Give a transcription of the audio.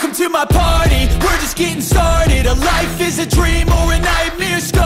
Welcome to my party, we're just getting started. A life is a dream or a nightmare scarred.